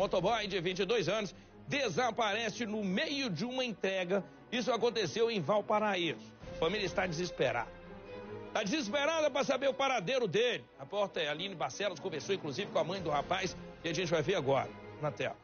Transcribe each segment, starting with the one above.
Motoboy de 22 anos desaparece no meio de uma entrega. Isso aconteceu em Valparaíso. A família está desesperada. Está desesperada para saber o paradeiro dele. A repórter Aline Barcelos conversou inclusive com a mãe do rapaz e a gente vai ver agora na tela.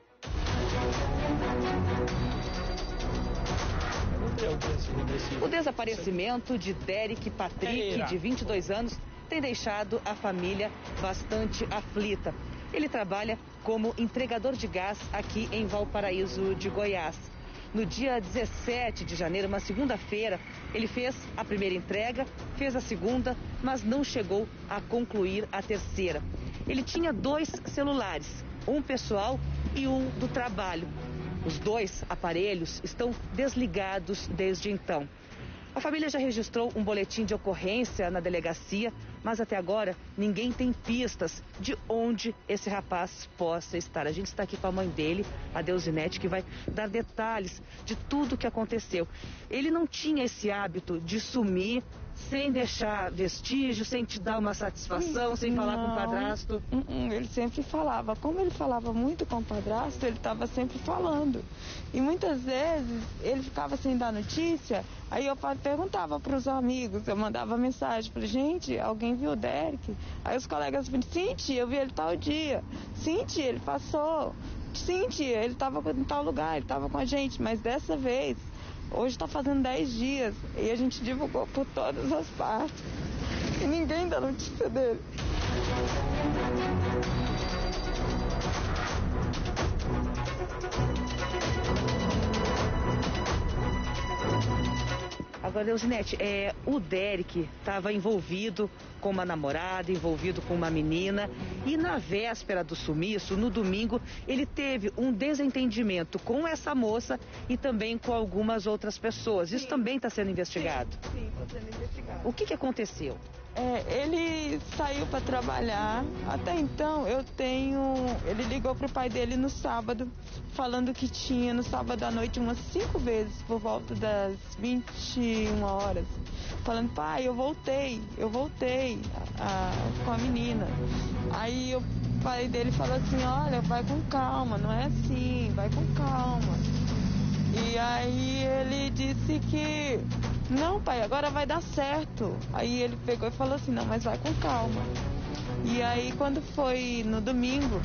O desaparecimento de Derek Patrick, de 22 anos, tem deixado a família bastante aflita. Ele trabalha como entregador de gás aqui em Valparaíso de Goiás. No dia 17 de janeiro, uma segunda-feira, ele fez a primeira entrega, fez a segunda, mas não chegou a concluir a terceira. Ele tinha 2 celulares, um pessoal e um do trabalho. Os 2 aparelhos estão desligados desde então. A família já registrou um boletim de ocorrência na delegacia, mas até agora ninguém tem pistas de onde esse rapaz possa estar. A gente está aqui com a mãe dele, a Deusinete, que vai dar detalhes de tudo o que aconteceu. Ele não tinha esse hábito de sumir sem deixar vestígio, sem te dar uma satisfação, sem falar com o padrasto? Ele sempre falava. Como ele falava muito com o padrasto, ele estava sempre falando. E muitas vezes ele ficava sem dar notícia, aí eu perguntava para os amigos, eu mandava mensagem para gente, alguém viu o Derek? Aí os colegas falavam, sim, tia, eu vi ele tal dia. Sim, tia, ele passou. Sim, tia, ele estava em tal lugar, ele estava com a gente. Mas dessa vez, hoje está fazendo 10 dias e a gente divulgou por todas as partes. E ninguém dá notícia dele. Agora, Deusinete, o Derek estava envolvido com uma namorada, envolvido com uma menina, e na véspera do sumiço, no domingo, ele teve um desentendimento com essa moça e também com algumas outras pessoas. Isso também está sendo investigado? Sim, está sendo investigado. O que aconteceu? Ele saiu para trabalhar. Até então, ele ligou para o pai dele no sábado, falando que tinha no sábado à noite umas 5 vezes, por volta das 21 horas, falando, pai, eu voltei com a menina. Aí o pai dele falou assim, olha, vai com calma, não é assim, vai com calma. E aí ele disse que, não, pai, agora vai dar certo. Aí ele pegou e falou assim, não, mas vai com calma. E aí quando foi no domingo,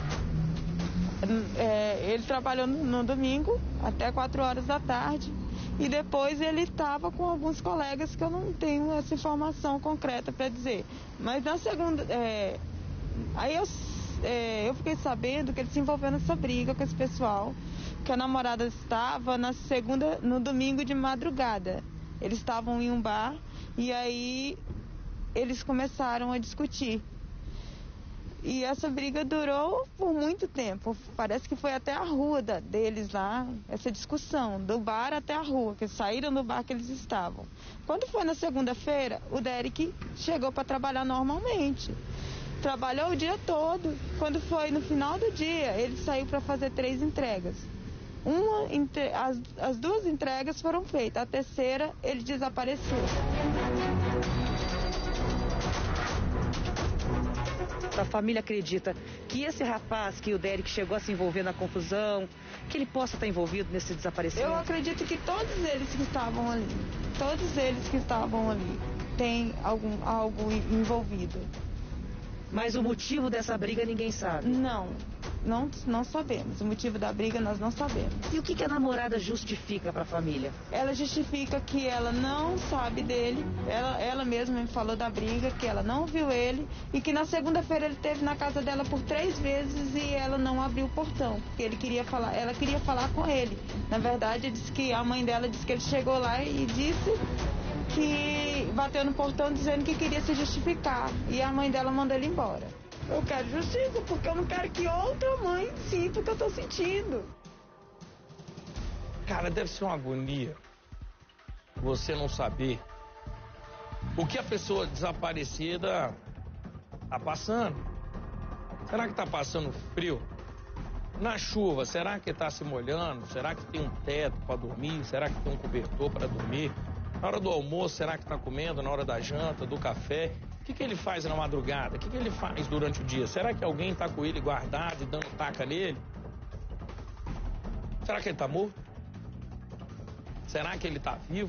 ele trabalhou no domingo até 4 horas da tarde. E depois ele estava com alguns colegas que eu não tenho essa informação concreta para dizer. Mas na segunda, aí eu fiquei sabendo que ele se envolveu nessa briga com esse pessoal, que a namorada estava no domingo de madrugada. Eles estavam em um bar e aí eles começaram a discutir. E essa briga durou por muito tempo. Parece que foi até a rua deles lá, essa discussão, do bar até a rua, que saíram do bar que eles estavam. Quando foi na segunda-feira, o Derek chegou para trabalhar normalmente. Trabalhou o dia todo. Quando foi no final do dia, ele saiu para fazer 3 entregas. As 2 entregas foram feitas, a terceira ele desapareceu. A família acredita que esse rapaz, que o Derek chegou a se envolver na confusão, que ele possa estar envolvido nesse desaparecimento? Eu acredito que todos eles que estavam ali, têm algo envolvido. Mas o motivo dessa briga ninguém sabe? Não sabemos. O motivo da briga nós não sabemos. E o que a namorada justifica para a família? Ela justifica que ela não sabe dele. Ela mesma me falou da briga, que ela não viu ele e que na segunda-feira ele esteve na casa dela por 3 vezes e ela não abriu o portão, porque ela queria falar com ele. Na verdade, disse que a mãe dela disse que ele chegou lá e disse que bateu no portão dizendo que queria se justificar e a mãe dela mandou ele embora. Eu quero justiça, porque eu não quero que outra mãe sinta o que eu tô sentindo. Cara, deve ser uma agonia você não saber o que a pessoa desaparecida tá passando. Será que tá passando frio? Na chuva, será que tá se molhando? Será que tem um teto para dormir? Será que tem um cobertor para dormir? Na hora do almoço, será que tá comendo? Na hora da janta, do café? O que ele faz na madrugada? O que ele faz durante o dia? Será que alguém está com ele guardado e dando taca nele? Será que ele está morto? Será que ele está vivo?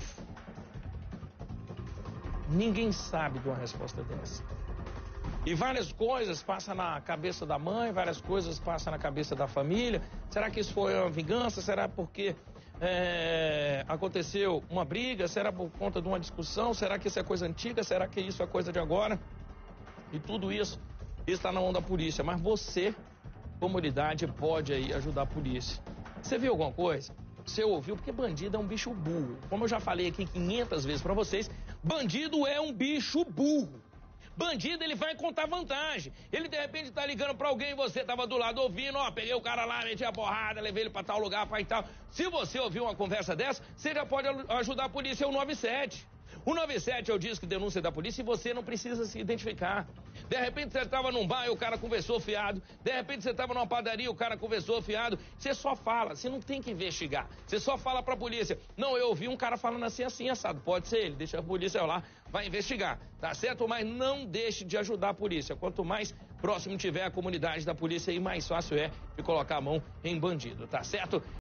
Ninguém sabe de uma resposta dessa. E várias coisas passam na cabeça da mãe, várias coisas passam na cabeça da família. Será que isso foi uma vingança? Será porque aconteceu uma briga? Será por conta de uma discussão? Será que isso é coisa antiga? Será que isso é coisa de agora? E tudo isso está na mão da polícia. Mas você, comunidade, pode aí ajudar a polícia. Você viu alguma coisa? Você ouviu? Porque bandido é um bicho burro. Como eu já falei aqui 500 vezes pra vocês, bandido é um bicho burro. Bandido, ele vai contar vantagem. Ele, de repente, tá ligando pra alguém e você tava do lado ouvindo, ó, peguei o cara lá, meti a porrada, levei ele pra tal lugar, pra e tal. Se você ouvir uma conversa dessa, você já pode ajudar a polícia, é o 97. O 97 é o disco de denúncia da polícia e você não precisa se identificar. De repente você estava num bar e o cara conversou fiado. De repente você estava numa padaria e o cara conversou fiado. Você só fala, você não tem que investigar. Você só fala pra polícia. Não, eu ouvi um cara falando assim, assado. Pode ser ele, deixa a polícia lá, vai investigar. Tá certo? Mas não deixe de ajudar a polícia. Quanto mais próximo tiver a comunidade da polícia, aí mais fácil é de colocar a mão em bandido. Tá certo?